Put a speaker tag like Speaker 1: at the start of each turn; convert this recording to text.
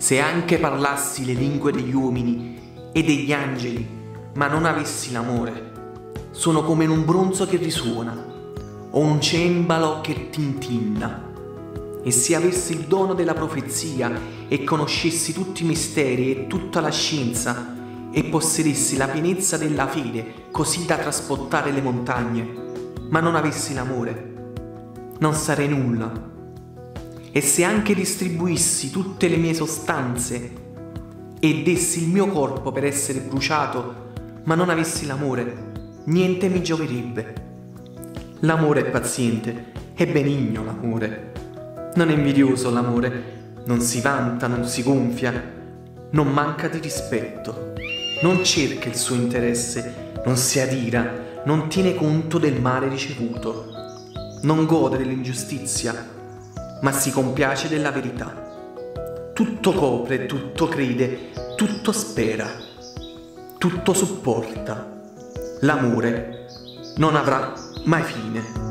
Speaker 1: Se anche parlassi le lingue degli uomini e degli angeli, ma non avessi l'amore, sono come un bronzo che risuona, o un cembalo che tintinna. E se avessi il dono della profezia e conoscessi tutti i misteri e tutta la scienza, e possedessi la pienezza della fede, così da trasportare le montagne, ma non avessi l'amore, non sarei nulla. E se anche distribuissi tutte le mie sostanze e dessi il mio corpo per essere bruciato, ma non avessi l'amore, niente mi gioverebbe. L'amore è paziente, è benigno l'amore, non è invidioso l'amore, non si vanta, non si gonfia, non manca di rispetto, non cerca il suo interesse, non si adira, non tiene conto del male ricevuto, non gode dell'ingiustizia, ma si compiace della verità. Tutto copre, tutto crede, tutto spera, tutto sopporta. L'amore non avrà mai fine.